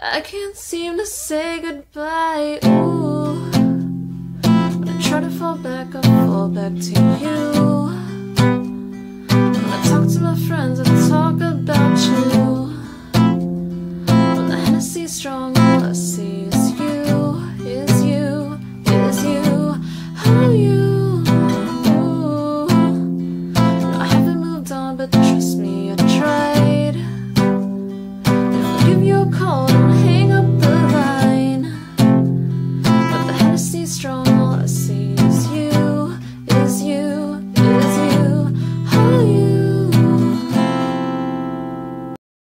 I can't seem to say goodbye, ooh. When I try to fall back, I fall back to you. When I talk to my friends, I talk about you.